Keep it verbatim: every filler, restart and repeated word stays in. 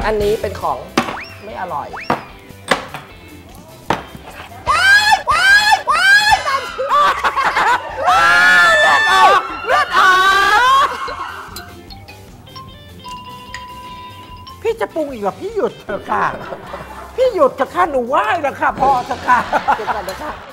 อันนี้เป็นของไม่อร่อยเลือดออกเลือดออกพี่จะปรุงอีกเหรอพี่หยุดเถอะค่ะพี่หยุดเถอะค่ะหนูไหว้แล้วค่ะพอเถอะค่ะหยุดก่อนนะคะ